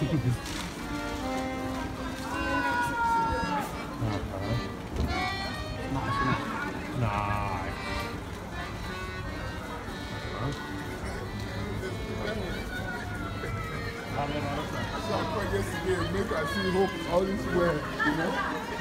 Nice. So I yesterday, make I see hope all this way, you know.